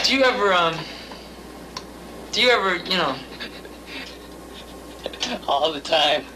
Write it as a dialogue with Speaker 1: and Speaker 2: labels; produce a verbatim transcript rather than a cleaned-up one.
Speaker 1: Do you ever, um, do you ever, you know...
Speaker 2: All the time.